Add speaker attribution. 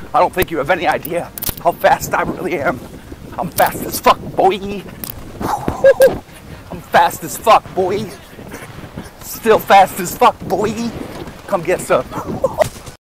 Speaker 1: I don't think you have any idea how fast I really am. I'm fast as fuck, boy. I'm fast as fuck, boy. Still fast as fuck, boy. Come get some.